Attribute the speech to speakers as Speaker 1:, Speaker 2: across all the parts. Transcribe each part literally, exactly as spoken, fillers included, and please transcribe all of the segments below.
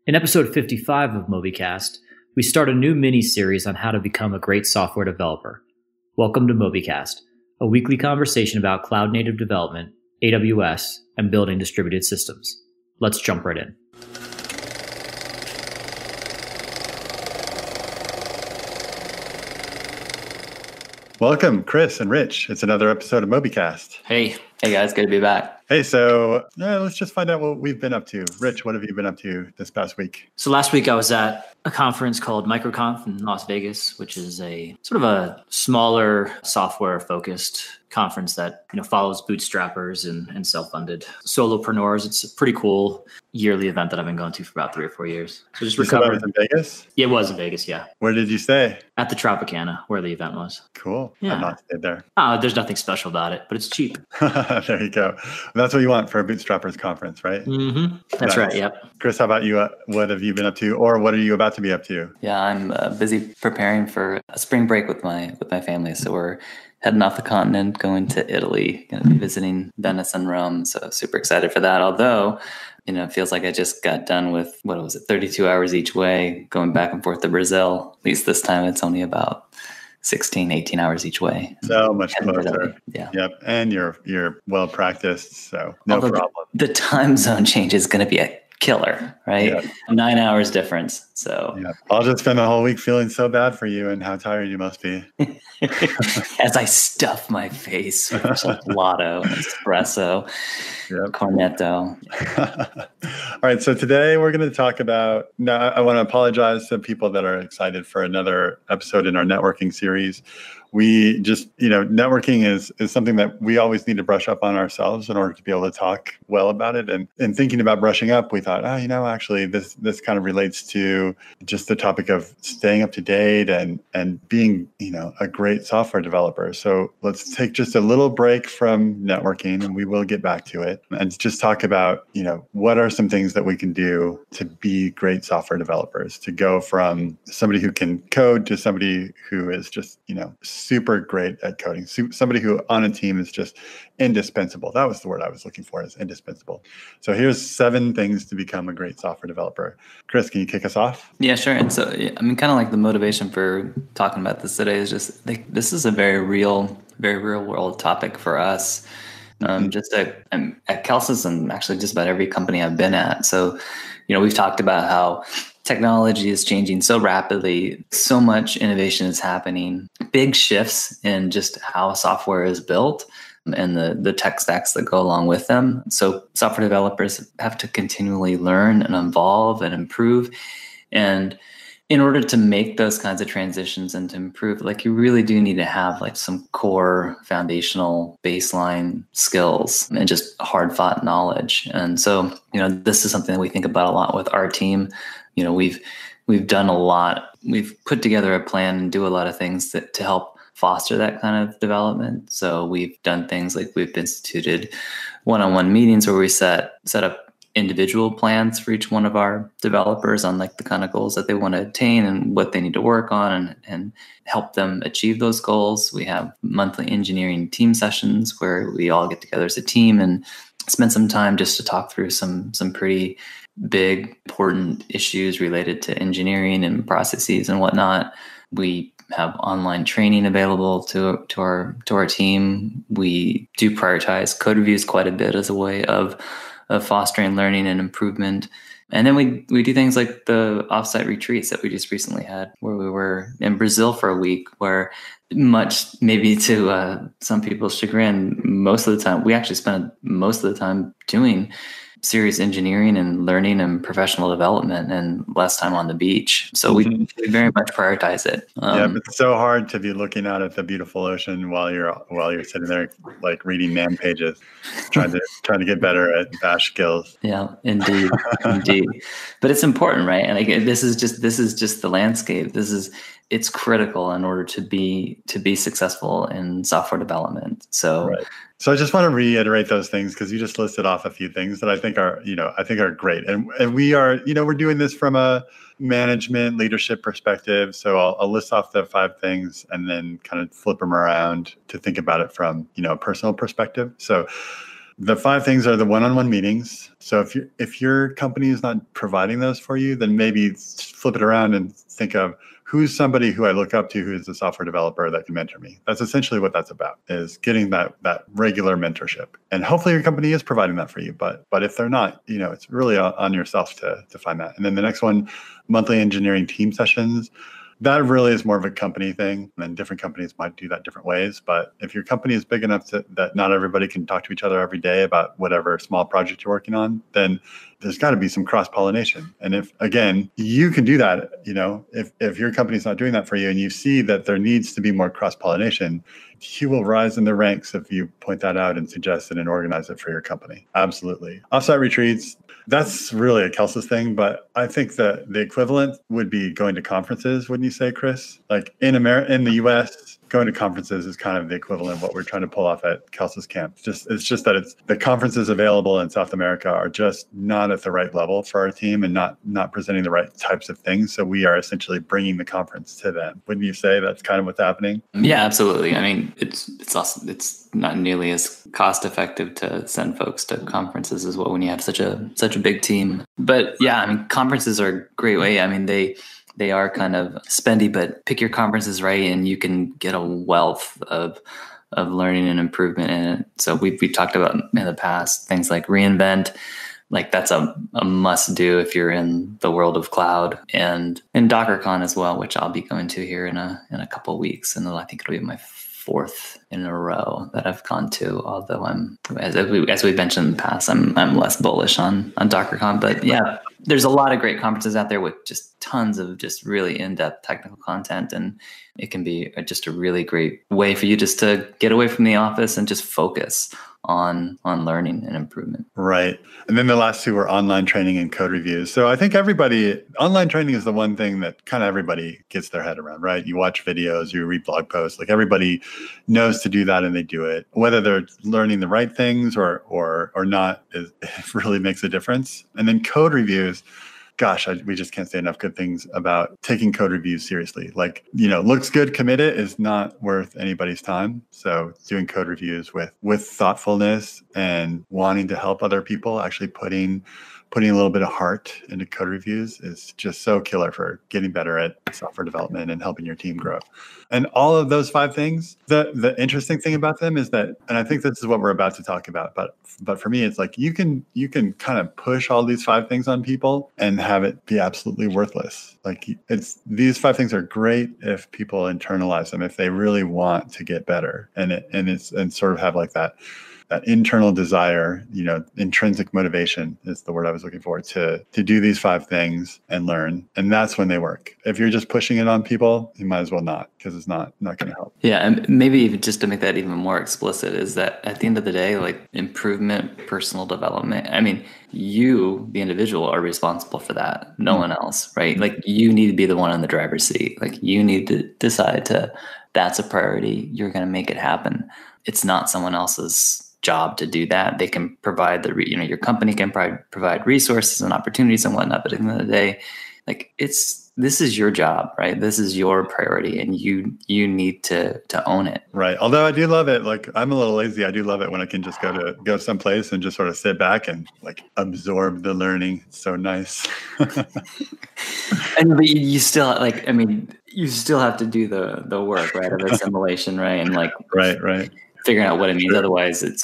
Speaker 1: In episode fifty-five of Mobycast, we start a new mini-series on how to become a great software developer. Welcome to Mobycast, a weekly conversation about cloud-native development, A W S, and building distributed systems. Let's jump right in.
Speaker 2: Welcome, Chris and Rich. It's another episode of Mobycast.
Speaker 3: Hey. Hey, guys. Good to be back.
Speaker 2: Hey, so yeah, let's just find out what we've been up to. Rich, what have you been up to this past week?
Speaker 1: So last week I was at a conference called MicroConf in Las Vegas, which is a sort of a smaller software-focused conference that you know follows bootstrappers and, and self-funded solopreneurs. It's a pretty cool yearly event that I've been going to for about three or four years. So just recovered.
Speaker 2: Was in Vegas?
Speaker 1: Yeah, it was in Vegas, yeah.
Speaker 2: Where did you stay?
Speaker 1: At the Tropicana, where the event was.
Speaker 2: Cool.
Speaker 1: Yeah.
Speaker 2: I've not stayed there.
Speaker 1: Uh, there's nothing special about it, but it's cheap.
Speaker 2: There you go. That's what you want for a bootstrappers conference, right?
Speaker 1: Mm-hmm. That's nice. Right, yep.
Speaker 2: Chris, how about you? Uh, what have you been up to, or what are you about to be up to?
Speaker 3: Yeah, I'm uh, busy preparing for a spring break with my with my family. So we're heading off the continent, going to Italy, going to be visiting Venice and Rome. So super excited for that. Although, you know, it feels like I just got done with, what was it, thirty-two hours each way, going back and forth to Brazil. At least this time it's only about sixteen, eighteen hours each way.
Speaker 2: So much closer.
Speaker 3: Yeah.
Speaker 2: Yep. And you're you're well practiced, so no
Speaker 3: Although
Speaker 2: problem.
Speaker 3: The, the time zone change is going to be a killer, right?
Speaker 2: Yep.
Speaker 3: Nine hours difference. So
Speaker 2: yeah, I'll just spend the whole week feeling so bad for you and how tired you must be.
Speaker 3: As I stuff my face with gelato, espresso,
Speaker 2: yep.
Speaker 3: cornetto.
Speaker 2: All right, so today we're going to talk about, now I want to apologize to people that are excited for another episode in our networking series. We just, you know, networking is is something that we always need to brush up on ourselves in order to be able to talk well about it. And in thinking about brushing up, we thought, oh, you know, actually this this kind of relates to just the topic of staying up to date and and being, you know, a great software developer. So let's take just a little break from networking, and we will get back to it, and just talk about, you know, what are some things that we can do to be great software developers, to go from somebody who can code to somebody who is just, you know, super great at coding. Somebody who on a team is just indispensable. That was the word I was looking for, is indispensable. So here's seven things to become a great software developer. Chris, can you kick us off?
Speaker 3: Yeah, sure. And so, I mean, kind of like the motivation for talking about this today is just like, this is a very real, very real world topic for us. Um, mm-hmm. Just at, at Kelsis and actually just about every company I've been at. So, you know, we've talked about how technology is changing so rapidly, so much innovation is happening, big shifts in just how software is built and the, the tech stacks that go along with them. So software developers have to continually learn and evolve and improve. And in order to make those kinds of transitions and to improve, like you really do need to have like some core foundational baseline skills and just hard fought knowledge. And so, you know, this is something that we think about a lot with our team. You know, we've we've done a lot. We've put together a plan and do a lot of things that, to help foster that kind of development. So we've done things like we've instituted one-on-one meetings where we set set up individual plans for each one of our developers on like the kind of goals that they want to attain and what they need to work on, and, and help them achieve those goals. We have monthly engineering team sessions where we all get together as a team and spend some time just to talk through some some pretty big, important issues related to engineering and processes and whatnot. We have online training available to to our to our team. We do prioritize code reviews quite a bit as a way of of fostering learning and improvement. And then we we do things like the offsite retreats that we just recently had, where we were in Brazil for a week, where much maybe to uh, some people's chagrin, most of the time, we actually spent most of the time doing serious engineering and learning and professional development and less time on the beach. So we, mm-hmm. we very much prioritize it.
Speaker 2: Um, yeah, but it's so hard to be looking out at the beautiful ocean while you're while you're sitting there like reading man pages, trying to trying to get better at bash skills.
Speaker 3: Yeah, indeed, indeed. But it's important, right? And like, this is just this is just the landscape. This is it's critical in order to be to be successful in software development. So.
Speaker 2: Right. So I just want to reiterate those things because you just listed off a few things that I think are, you know, I think are great. And and we are, you know, we're doing this from a management leadership perspective. So I'll, I'll list off the five things and then kind of flip them around to think about it from, you know, a personal perspective. So the five things are the one-on-one meetings. So if you if your company is not providing those for you, then maybe flip it around and think of who's somebody who I look up to who is a software developer that can mentor me. That's essentially what that's about, is getting that that regular mentorship. And hopefully your company is providing that for you. But but if they're not, you know, it's really on yourself to to find that. And then the next one, monthly engineering team sessions. That really is more of a company thing, and different companies might do that different ways. But if your company is big enough to, that not everybody can talk to each other every day about whatever small project you're working on, then there's got to be some cross-pollination. And if, again, you can do that, you know, if, if your company's not doing that for you and you see that there needs to be more cross-pollination, you will rise in the ranks if you point that out and suggest it and organize it for your company. Absolutely. Offsite retreats, that's really a Kelsa's thing, but I think that the equivalent would be going to conferences, wouldn't you say, Chris? Like in America, in the U S, going to conferences is kind of the equivalent of what we're trying to pull off at Kelsa's camp. It's just, it's just that it's the conferences available in South America are just not at the right level for our team and not not presenting the right types of things. So we are essentially bringing the conference to them. Wouldn't you say that's kind of what's happening?
Speaker 3: Yeah, absolutely. I mean, it's it's also it's not nearly as cost effective to send folks to conferences as well when you have such a such a big team. But yeah, I mean, conferences are a great way. I mean, they They are kind of spendy, but pick your conferences right, and you can get a wealth of of learning and improvement in it. So we've we talked about in the past things like reInvent, like that's a, a must do if you're in the world of cloud, and and DockerCon as well, which I'll be going to here in a in a couple of weeks, and I think it'll be my fourth in a row that I've gone to. Although I'm as we as we mentioned in the past, I'm I'm less bullish on on DockerCon, but yeah. There's a lot of great conferences out there with just tons of just really in-depth technical content, and it can be just a really great way for you just to get away from the office and just focus on on learning and improvement.
Speaker 2: Right. And then the last two were online training and code reviews. So I think everybody, online training is the one thing that kind of everybody gets their head around, right? You watch videos, you read blog posts, like everybody knows to do that and they do it. Whether they're learning the right things or or or not, is, it really makes a difference. And then code reviews, gosh, I, we just can't say enough good things about taking code reviews seriously. Like, you know, looks good, commit it is not worth anybody's time. So doing code reviews with with thoughtfulness and wanting to help other people, actually putting putting a little bit of heart into code reviews is just so killer for getting better at software development and helping your team grow. And all of those five things, the the interesting thing about them is that, and I think this is what we're about to talk about, but but for me, it's like you can you can kind of push all these five things on people and have it be absolutely worthless. Like it's these five things are great if people internalize them, if they really want to get better, and it and it's and sort of have like that. That internal desire, you know, intrinsic motivation is the word I was looking for, to to do these five things and learn. And that's when they work. If you're just pushing it on people, you might as well not, because it's not not going to help.
Speaker 3: Yeah, and maybe even just to make that even more explicit is that at the end of the day, like improvement, personal development, I mean, you, the individual, are responsible for that. No mm-hmm. one else, right? Like you need to be the one in the driver's seat. Like you need to decide to, that's a priority. You're going to make it happen. It's not someone else's job to do that. They can provide the, you know, your company can provide, provide resources and opportunities and whatnot. But at the end of the day, like it's, this is your job, right? This is your priority and you, you need to, to own it.
Speaker 2: Right. Although I do love it. Like I'm a little lazy. I do love it when I can just go to go someplace and just sort of sit back and like absorb the learning. It's so nice.
Speaker 3: And but you still like, I mean, you still have to do the, the work, right? Of assimilation, right? And like,
Speaker 2: right, right.
Speaker 3: figuring out what it means. Otherwise it's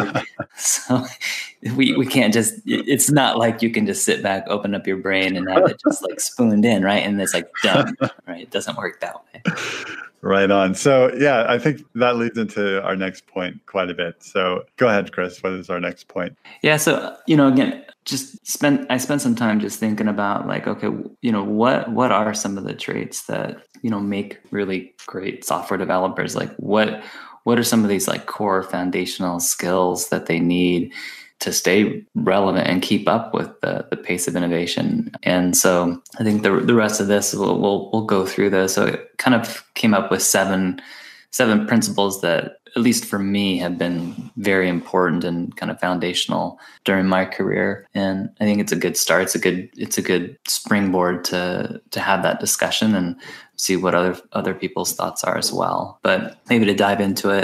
Speaker 3: so we, we can't just, it's not like you can just sit back, open up your brain and have it just like spooned in. Right. And it's like done, right. It doesn't work that way.
Speaker 2: Right on. So yeah, I think that leads into our next point quite a bit. So go ahead, Chris, what is our next point?
Speaker 3: Yeah. So, you know, again, just spend, I spent some time just thinking about like, okay, you know, what, what are some of the traits that, you know, make really great software developers? Like what, What are some of these like core foundational skills that they need to stay relevant and keep up with the, the pace of innovation? And so I think the the rest of this we'll, we'll we'll go through this. So it kind of came up with seven seven principles that, at least for me, have been very important and kind of foundational during my career. And I think it's a good start. It's a good it's a good springboard to to have that discussion and see what other other people's thoughts are as well. But maybe to dive into it,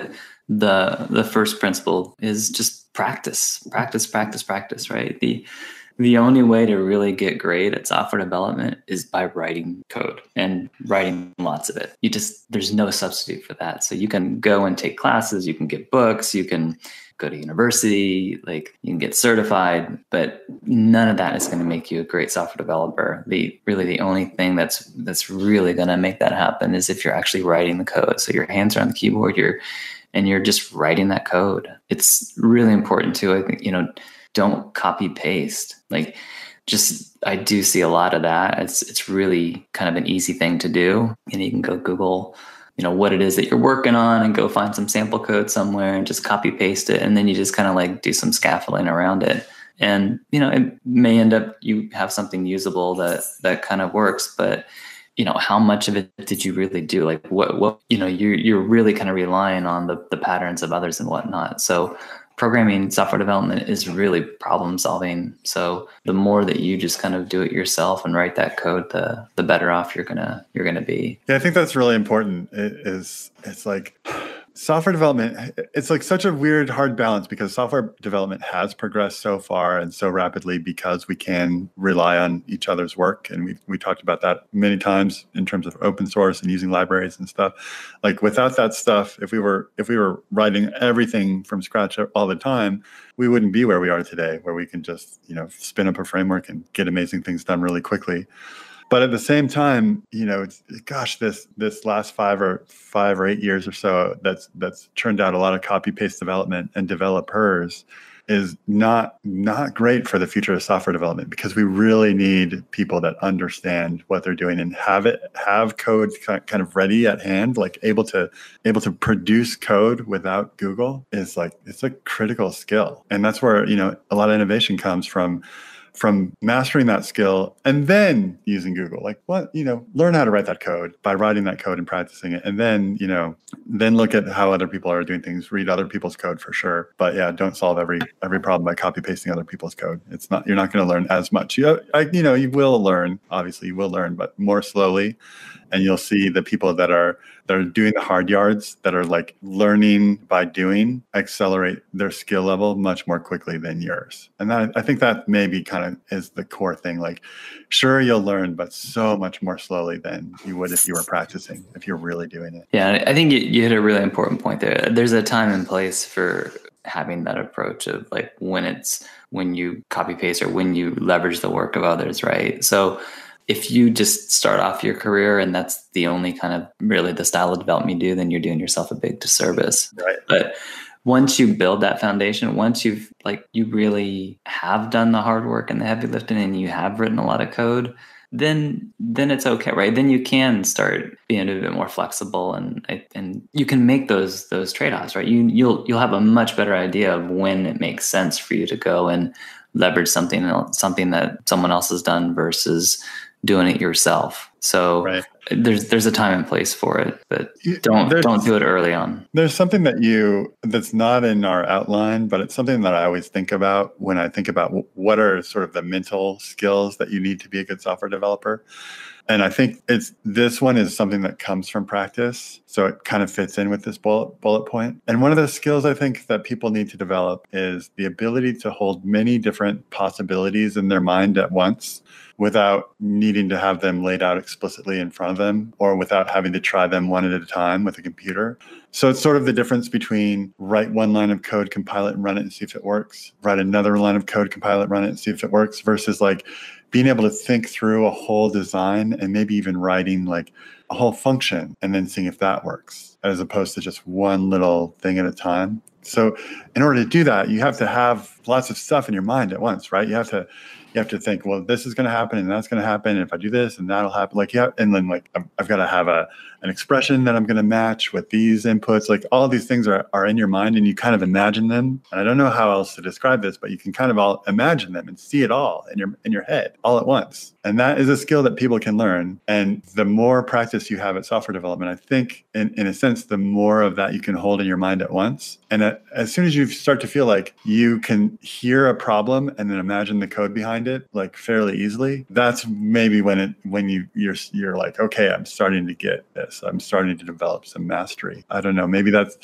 Speaker 3: the the first principle is just practice, practice, practice, practice, right? The the only way to really get great at software development is by writing code and writing lots of it. You just, there's no substitute for that. So you can go and take classes, you can get books, you can go to university, like you can get certified, but none of that is going to make you a great software developer. The really the only thing that's that's really going to make that happen is if you're actually writing the code. So your hands are on the keyboard, you're and you're just writing that code. It's really important too. I think, you know, don't copy paste. Like just, I do see a lot of that. It's it's really kind of an easy thing to do. And you can go Google, you know, what it is that you're working on and go find some sample code somewhere and just copy paste it. And then you just kind of like do some scaffolding around it. And, you know, it may end up, you have something usable that, that kind of works, but you know, how much of it did you really do? Like what, what, you know, you're, you're really kind of relying on the, the patterns of others and whatnot. So programming, software development is really problem solving. So the more that you just kind of do it yourself and write that code, the the better off you're gonna you're gonna be.
Speaker 2: Yeah, I think that's really important. It is it's like software development, it's like such a weird, hard balance because software development has progressed so far and so rapidly because we can rely on each other's work. And we we talked about that many times in terms of open source and using libraries and stuff. Like without that stuff, if we were if we were writing everything from scratch all the time, we wouldn't be where we are today, where we can just, you know, spin up a framework and get amazing things done really quickly. But at the same time, you know, it's, gosh, this this last five or five or eight years or so, that's that's churned out a lot of copy paste development and developers is not not great for the future of software development because we really need people that understand what they're doing and have it have code kind of ready at hand, like able to able to produce code without Google is like it's a critical skill, and that's where, you know, a lot of innovation comes from. from mastering that skill and then using Google. Like what, you know, learn how to write that code by writing that code and practicing it. And then, you know, then look at how other people are doing things, read other people's code for sure. But yeah, don't solve every every problem by copy pasting other people's code. It's not, you're not going to learn as much. You, I, you know, you will learn, obviously you will learn, but more slowly. And you'll see the people that are that are doing the hard yards, that are like learning by doing, accelerate their skill level much more quickly than yours. And that, I think that maybe kind of is the core thing. Like, sure, you'll learn, but so much more slowly than you would if you were practicing, if you're really doing it.
Speaker 3: Yeah, I think you, you hit a really important point there. There's a time and place for having that approach of like when it's when you copy paste or when you leverage the work of others, right? So if you just start off your career and that's the only kind of really the style of development you do, then you're doing yourself a big disservice.
Speaker 2: Right.
Speaker 3: But once you build that foundation, once you've like you really have done the hard work and the heavy lifting and you have written a lot of code, then then it's okay, right? Then you can start being a bit more flexible and and you can make those those trade-offs, right? You you'll you'll have a much better idea of when it makes sense for you to go and leverage something else, something that someone else has done versus doing it yourself. So
Speaker 2: right.
Speaker 3: there's there's a time and place for it, but don't there's, don't do it early on.
Speaker 2: There's something that you that's not in our outline, but it's something that I always think about when I think about what are sort of the mental skills that you need to be a good software developer. And I think it's this one is something that comes from practice. So it kind of fits in with this bullet bullet point. And one of the skills I think that people need to develop is the ability to hold many different possibilities in their mind at once without needing to have them laid out explicitly in front of them or without having to try them one at a time with a computer. So it's sort of the difference between write one line of code, compile it and run it and see if it works, write another line of code, compile it, run it and see if it works, versus like being able to think through a whole design and maybe even writing like a whole function and then seeing if that works, as opposed to just one little thing at a time. So in order to do that, you have to have lots of stuff in your mind at once, right? You have to you have to think, well, this is going to happen and that's going to happen. And if I do this and that'll happen, like, yeah. And then like, I've, I've got to have a, an expression that I'm going to match with these inputs. Like all of these things are, are in your mind and you kind of imagine them. And I don't know how else to describe this, but you can kind of all imagine them and see it all in your, in your head all at once. And that is a skill that people can learn. And the more practice you have at software development, I think in, in a sense, the more of that you can hold in your mind at once. And at, as soon as you start to feel like you can hear a problem and then imagine the code behind it, like fairly easily, that's maybe when it, when you, you're, you're like, okay, I'm starting to get this. I'm starting to develop some mastery. I don't know. Maybe that's,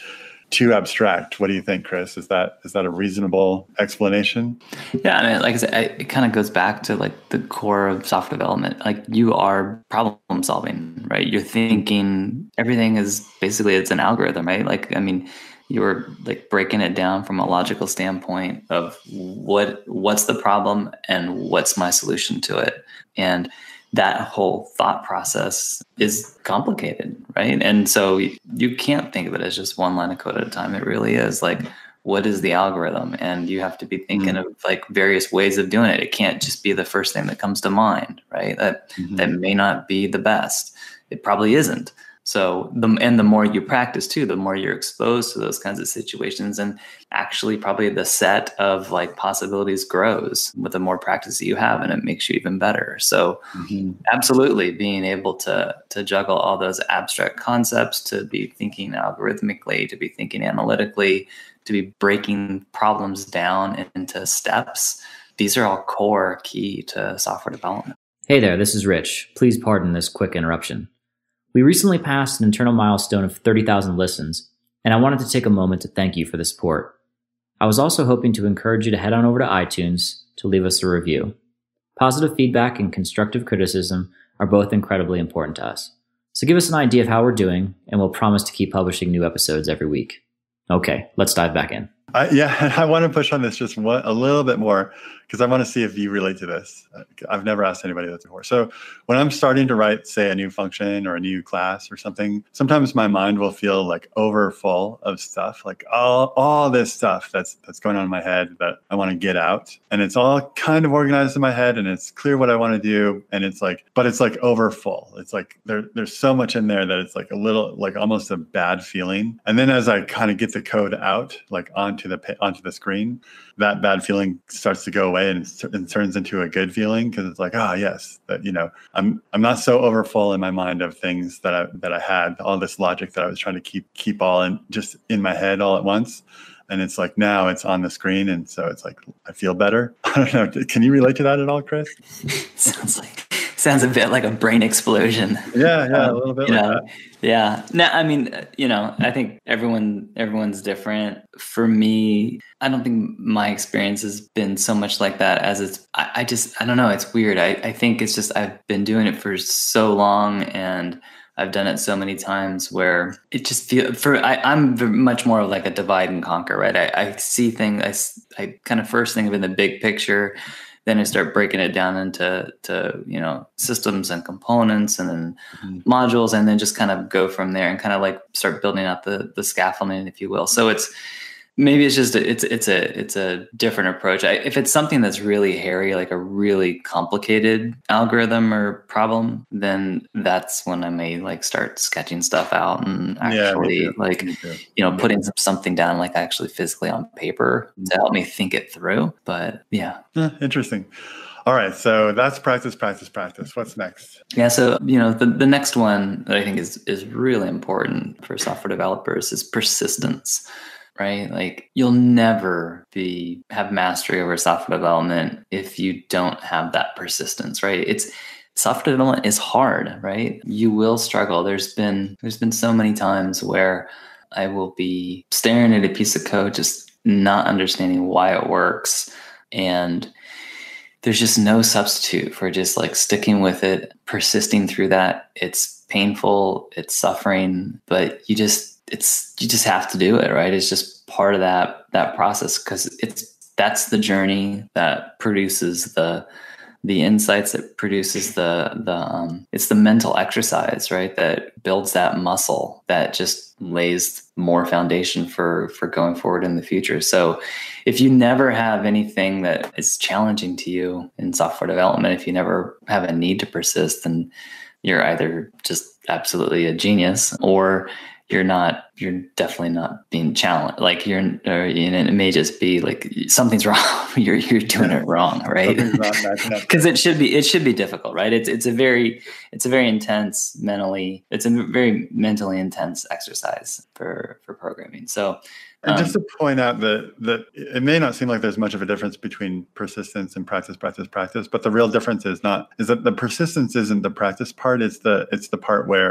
Speaker 2: too abstract. What do you think, Chris? Is that is that a reasonable explanation?
Speaker 3: Yeah, I mean, like I said, I, it kind of goes back to like the core of software development. Like you are problem solving, right? You're thinking everything is basically it's an algorithm, right? Like, I mean, you're like breaking it down from a logical standpoint of what what's the problem and what's my solution to it. And that whole thought process is complicated, right? And so you can't think of it as just one line of code at a time. It really is like, what is the algorithm? And you have to be thinking mm-hmm. of like various ways of doing it. It can't just be the first thing that comes to mind, right? That mm-hmm. that may not be the best. It probably isn't. So the and the more you practice too, the more you're exposed to those kinds of situations, and actually probably the set of like possibilities grows with the more practice that you have, and it makes you even better. So mm-hmm. absolutely being able to to juggle all those abstract concepts, to be thinking algorithmically, to be thinking analytically, to be breaking problems down into steps. These are all core key to software development.
Speaker 1: Hey there, this is Rich. Please pardon this quick interruption. We recently passed an internal milestone of thirty thousand listens, and I wanted to take a moment to thank you for the support. I was also hoping to encourage you to head on over to iTunes to leave us a review. Positive feedback and constructive criticism are both incredibly important to us. So give us an idea of how we're doing, and we'll promise to keep publishing new episodes every week. Okay, let's dive back in.
Speaker 2: Uh, yeah, I want to push on this just one, a little bit more, because I want to see if you relate to this. I've never asked anybody that before. So when I'm starting to write, say, a new function or a new class or something, sometimes my mind will feel like over full of stuff, like all, all this stuff that's that's going on in my head that I want to get out. And it's all kind of organized in my head, and it's clear what I want to do. And it's like, but it's like over full. It's like there, there's so much in there that it's like a little, like almost a bad feeling. And then as I kind of get the code out, like onto the onto the screen, that bad feeling starts to go away, and it turns into a good feeling, because it's like, ah, oh, yes, that, you know, I'm I'm not so overfull in my mind of things that I that I had, all this logic that I was trying to keep keep all in just in my head all at once. And it's like now it's on the screen, and so it's like I feel better. I don't know. Can you relate to that at all, Chris?
Speaker 3: Sounds like sounds a bit like a brain explosion.
Speaker 2: Yeah, yeah, um, a little bit
Speaker 3: you
Speaker 2: like
Speaker 3: know,
Speaker 2: that.
Speaker 3: Yeah. No, I mean, you know, I think everyone everyone's different. For me, I don't think my experience has been so much like that as it's, I, I just, I don't know. It's weird. I, I think it's just, I've been doing it for so long, and I've done it so many times where it just feels, for, I, I'm much more of like a divide and conquer, right? I, I see things, I, I kind of first think of in the big picture, then I start breaking it down into, to, you know, systems and components, and then mm-hmm. modules, and then just kind of go from there and kind of like start building out the the scaffolding, if you will. So it's, maybe it's just, a, it's, it's a, it's a different approach. I, if it's something that's really hairy, like a really complicated algorithm or problem, then that's when I may like start sketching stuff out and actually yeah, like, you know, putting some, something down, like actually physically on paper to help me think it through. But yeah.
Speaker 2: Huh, interesting. All right. So that's practice, practice, practice. What's next?
Speaker 3: Yeah. So, you know, the, the next one that I think is, is really important for software developers is persistence. Right? Like you'll never be have mastery over software development if you don't have that persistence, right? It's software development is hard, right? You will struggle. There's been there's been so many times where I will be staring at a piece of code, just not understanding why it works. And there's just no substitute for just like sticking with it, persisting through that. It's painful, it's suffering, but you just it's you just have to do it, right? It's just part of that that process, because it's that's the journey that produces the the insights, that produces the the um, it's the mental exercise, right? That builds that muscle that just lays more foundation for for going forward in the future. So if you never have anything that is challenging to you in software development, if you never have a need to persist, then you're either just absolutely a genius, or you're not, you're definitely not being challenged. Like you're, or, you know, it may just be like something's wrong. you're, you're doing it wrong. Right. Cause it should be, it should be difficult, right? It's, it's a very, it's a very intense mentally, it's a very mentally intense exercise for, for programming. So,
Speaker 2: and just to point out that that it may not seem like there's much of a difference between persistence and practice, practice, practice, but the real difference is not is that the persistence isn't the practice part. It's the it's the part where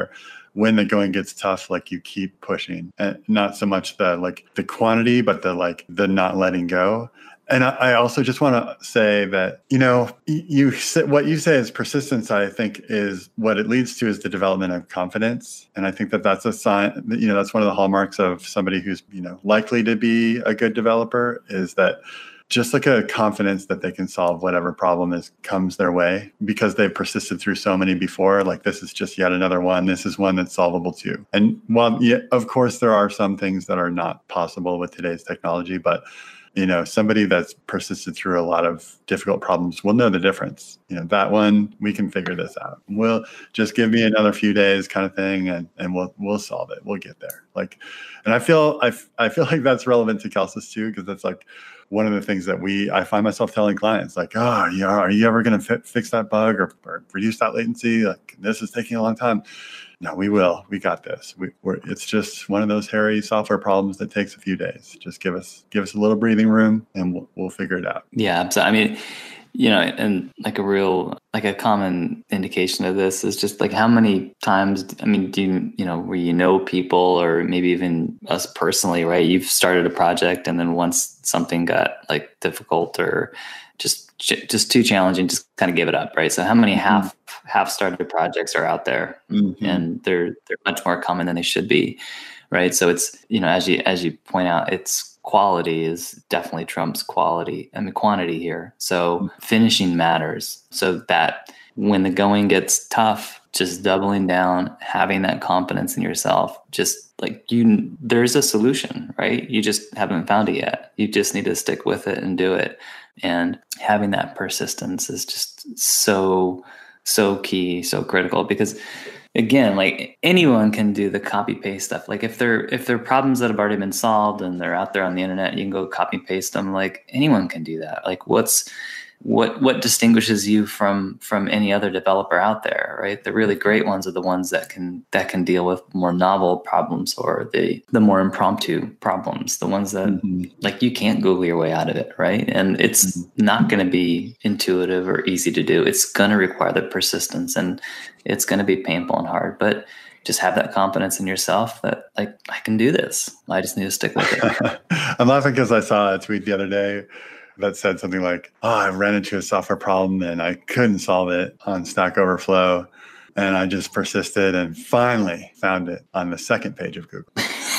Speaker 2: when the going gets tough, like you keep pushing, and not so much the like the quantity, but the like the not letting go. And I, I also just want to say that, you know, you say, what you say is persistence, I think is what it leads to is the development of confidence. And I think that that's a sign, you know, that's one of the hallmarks of somebody who's, you know, likely to be a good developer is that just like a confidence that they can solve whatever problem is comes their way because they've persisted through so many before. Like this is just yet another one. This is one that's solvable too. And while, yeah, of course, there are some things that are not possible with today's technology, but you know, somebody that's persisted through a lot of difficult problems will know the difference. You know, that one, we can figure this out. We'll just give me another few days kind of thing and, and we'll we'll solve it. We'll get there. Like, and I feel I, I feel like that's relevant to Kelsys too, because that's like one of the things that we, I find myself telling clients like, oh, yeah, are you ever going to fi- fix that bug or, or reduce that latency? Like this is taking a long time. No, we will. We got this. We, we're, it's just one of those hairy software problems that takes a few days. Just give us give us a little breathing room, and we'll, we'll figure it out.
Speaker 3: Yeah, so I mean, you know, and like a real, like a common indication of this is just like how many times. I mean, do you, you know, where you know people, or maybe even us personally, right? You've started a project, and then once something got like difficult or just just too challenging, just kind of give it up, right? So how many mm-hmm. half half started projects are out there, mm-hmm. and they're they're much more common than they should be, right? So it's, you know, as you as you point out, it's quality is definitely trumps quality. I mean quantity here. So mm-hmm. finishing matters. So that when the going gets tough, just doubling down, having that confidence in yourself, just like you, there's a solution, right? You just haven't found it yet. You just need to stick with it and do it. And having that persistence is just so, so key, so critical, because again, like anyone can do the copy paste stuff. Like if they're, if they're problems that have already been solved and they're out there on the internet, you can go copy paste them. Like anyone can do that. Like what's, what, what distinguishes you from, from any other developer out there, right? The really great ones are the ones that can, that can deal with more novel problems or the, the more impromptu problems, the ones that mm-hmm. like you can't Google your way out of it. Right. And it's mm-hmm. not going to be intuitive or easy to do. It's going to require the persistence and it's going to be painful and hard, but just have that confidence in yourself that like, I can do this. I just need to stick with it.
Speaker 2: I'm laughing because I saw a tweet the other day that said something like, oh, I ran into a software problem and I couldn't solve it on Stack Overflow. And I just persisted and finally found it on the second page of Google.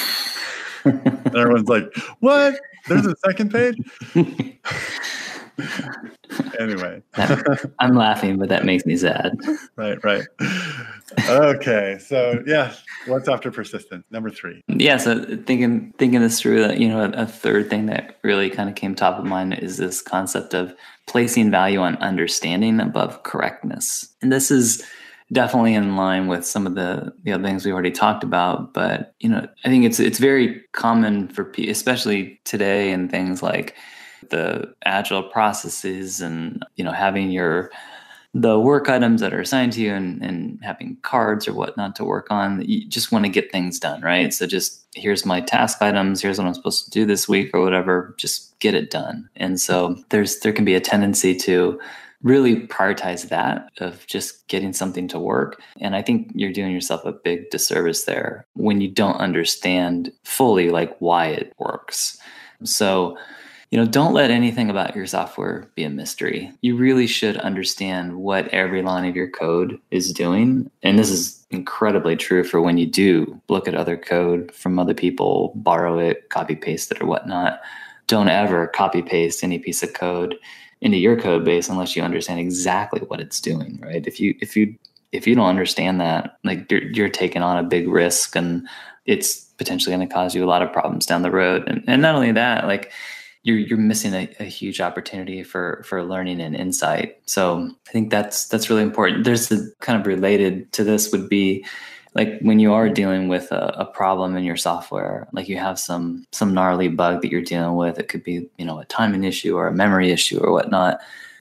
Speaker 2: And everyone's like, what? There's a second page? Anyway.
Speaker 3: I'm laughing, but that makes me sad.
Speaker 2: Right, right. Okay. So yeah, what's after persistence? Number three.
Speaker 3: Yeah. So thinking, thinking this through, that, you know, a, a third thing that really kind of came top of mind is this concept of placing value on understanding above correctness. And this is definitely in line with some of the, the other things we already talked about. But, you know, I think it's, it's very common for people, especially today, and things like the agile processes and, you know, having your, the work items that are assigned to you and, and having cards or whatnot to work on. You just want to get things done, right? So just here's my task items, here's what I'm supposed to do this week or whatever, just get it done. And so there's, there can be a tendency to really prioritize that of just getting something to work. And I think you're doing yourself a big disservice there when you don't understand fully like why it works. So, you know, don't let anything about your software be a mystery. You really should understand what every line of your code is doing. And this is incredibly true for when you do look at other code from other people, borrow it, copy paste it or whatnot. Don't ever copy paste any piece of code into your code base unless you understand exactly what it's doing, right? If you if you if you don't understand that, like you're you're taking on a big risk, and it's potentially going to cause you a lot of problems down the road. And and not only that, like you're you're missing a, a huge opportunity for for learning and insight. So I think that's that's really important. There's a kind of related to this would be like when you are dealing with a, a problem in your software, like you have some some gnarly bug that you're dealing with. It could be, you know, a timing issue or a memory issue or whatnot.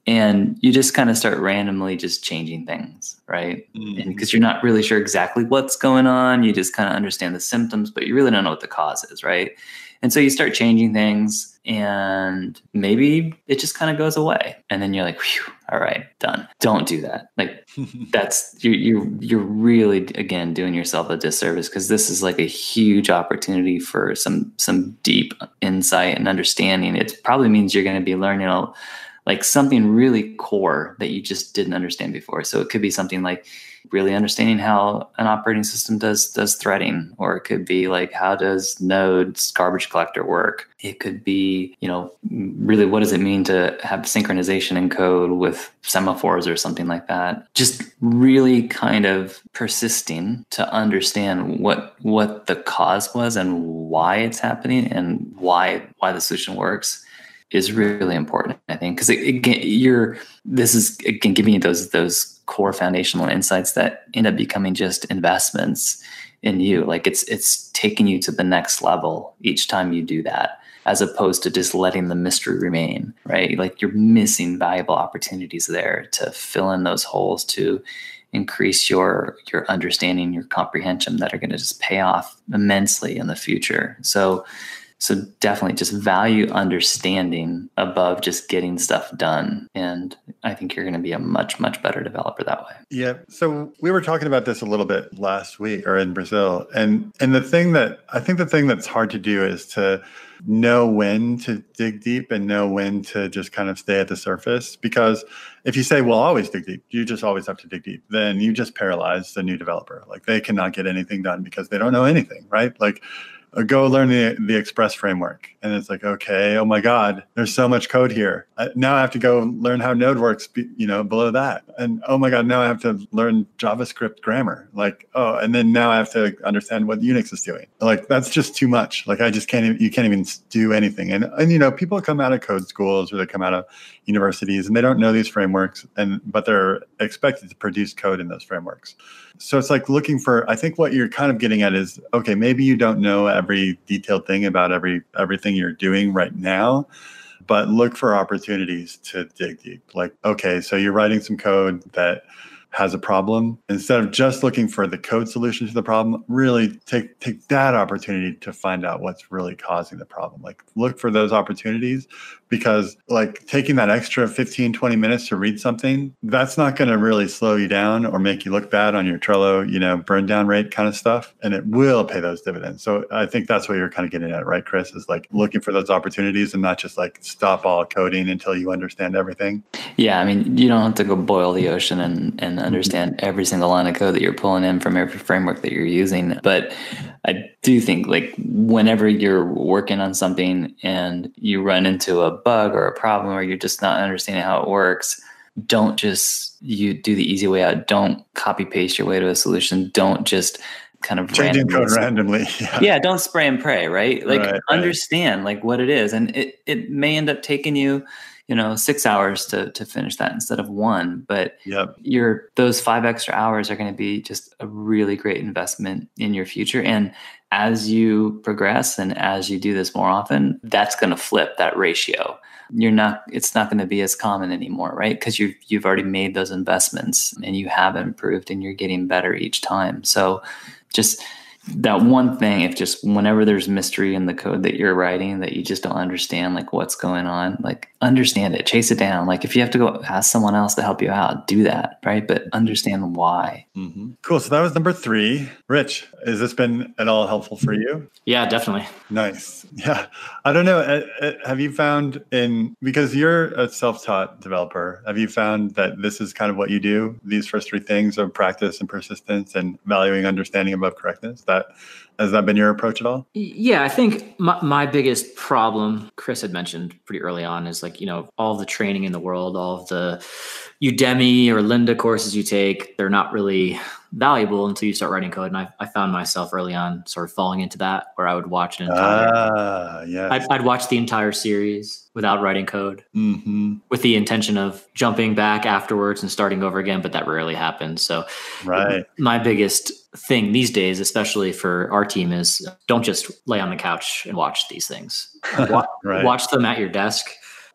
Speaker 3: And you just kind of start randomly just changing things, right? Mm-hmm. And because you're not really sure exactly what's going on, you just kind of understand the symptoms, but you really don't know what the cause is, right? And so you start changing things and maybe it just kind of goes away. And then you're like, whew, all right, done. Don't do that. Like that's, you, you, you're really, again, doing yourself a disservice because this is like a huge opportunity for some, some deep insight and understanding. It probably means you're going to be learning a, like something really core that you just didn't understand before. So it could be something like really understanding how an operating system does does threading, or it could be like how does Node's garbage collector work? It could be, you know, really what does it mean to have synchronization in code with semaphores or something like that? Just really kind of persisting to understand what what the cause was and why it's happening and why why the solution works is really important, I think, because again, you're this is again giving you those those core foundational insights that end up becoming just investments in you. Like it's it's taking you to the next level each time you do that, as opposed to just letting the mystery remain, right? Like you're missing valuable opportunities there to fill in those holes to increase your your understanding, your comprehension that are going to just pay off immensely in the future. So. So definitely just value understanding above just getting stuff done. And I think you're going to be a much, much better developer that way.
Speaker 2: Yeah. So we were talking about this a little bit last week or in Brazil. And and the thing that I think the thing that's hard to do is to know when to dig deep and know when to just kind of stay at the surface. Because if you say, well, always dig deep, you just always have to dig deep, then you just paralyze the new developer. Like they cannot get anything done because they don't know anything, right? Like or go learn the the Express framework. And it's like, okay, oh my God, there's so much code here. I, now I have to go learn how Node works, you know, below that. And oh my God, now I have to learn JavaScript grammar. Like, oh, and then now I have to understand what Unix is doing. Like, that's just too much. Like, I just can't even, you can't even do anything. And, and, you know, people come out of code schools or they come out of universities and they don't know these frameworks, and but they're expected to produce code in those frameworks. So it's like looking for, I think what you're kind of getting at is, okay, maybe you don't know every detailed thing about every everything you're doing right now, but look for opportunities to dig deep. Like, okay, so you're writing some code that has a problem. Instead of just looking for the code solution to the problem, really take take that opportunity to find out what's really causing the problem. Like look for those opportunities, because like taking that extra fifteen, twenty minutes to read something, that's not going to really slow you down or make you look bad on your Trello, you know, burn down rate kind of stuff. And it will pay those dividends. So I think that's what you're kind of getting at, right, Chris, is like looking for those opportunities and not just like stop all coding until you understand everything.
Speaker 3: Yeah. I mean, you don't have to go boil the ocean and, and understand every single line of code that you're pulling in from every framework that you're using. But I do think like whenever you're working on something and you run into a bug or a problem, or you're just not understanding how it works, don't just you do the easy way out. Don't copy paste your way to a solution. Don't just kind of
Speaker 2: changing
Speaker 3: randomly
Speaker 2: code randomly. Yeah.
Speaker 3: yeah, don't spray and pray, right? Like
Speaker 2: right,
Speaker 3: understand right. like what it is. And it, it may end up taking you, you know, six hours to to finish that instead of one. But
Speaker 2: yep.
Speaker 3: your those five extra hours are going to be just a really great investment in your future. And as you progress and as you do this more often, that's going to flip that ratio. You're not, it's not going to be as common anymore, right? Because you've, you've already made those investments and you have improved and you're getting better each time. So just that one thing, if just whenever there's mystery in the code that you're writing that you just don't understand, like what's going on, like understand it, chase it down. Like if you have to go ask someone else to help you out, do that, right? But understand why.
Speaker 2: Mm-hmm. Cool. So that was number three. Rich, has this been at all helpful for you?
Speaker 1: Yeah, definitely.
Speaker 2: Nice. Yeah. I don't know. Uh, uh, have you found in, because you're a self-taught developer, have you found that this is kind of what you do? These first three things of practice and persistence and valuing understanding above correctness, that has that been your approach at all?
Speaker 1: Yeah, I think my, my biggest problem, Chris had mentioned pretty early on, is like, you know, all the training in the world, all of the Udemy or Lynda courses you take, they're not really valuable until you start writing code. And I, I found myself early on sort of falling into that, where I would watch an entire,
Speaker 2: ah, yes.
Speaker 1: I'd, I'd watch the entire series without writing code,
Speaker 2: mm-hmm.
Speaker 1: with the intention of jumping back afterwards and starting over again, but that rarely happens. So
Speaker 2: right.
Speaker 1: my biggest thing these days, especially for our team, is don't just lay on the couch and watch these things. Watch,
Speaker 2: right.
Speaker 1: watch them at your desk.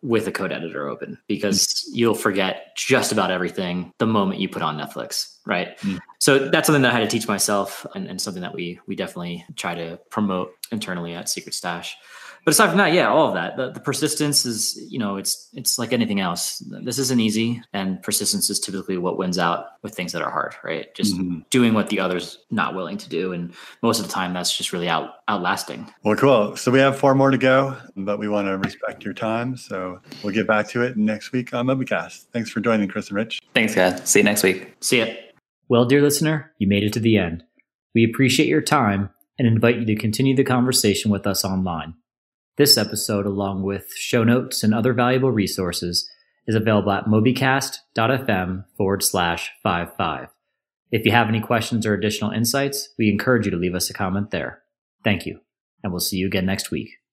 Speaker 1: with a code editor open, because you'll forget just about everything the moment you put on Netflix, right? Mm. So that's something that I had to teach myself, and, and something that we we definitely try to promote internally at Secret Stash. But aside from that, yeah, all of that, the, the persistence is, you know, it's it's like anything else. This isn't easy, and persistence is typically what wins out with things that are hard, right? Just mm-hmm. doing what the other's not willing to do, and most of the time, that's just really out outlasting.
Speaker 2: Well, cool. So we have four more to go, but we want to respect your time, so we'll get back to it next week on Mobycast. Thanks for joining, Chris and Rich.
Speaker 3: Thanks, guys. See you next week.
Speaker 1: See ya.
Speaker 4: Well, dear listener, you made it to the end. We appreciate your time and invite you to continue the conversation with us online. This episode, along with show notes and other valuable resources, is available at mobycast.fm forward slash five five. If you have any questions or additional insights, we encourage you to leave us a comment there. Thank you, and we'll see you again next week.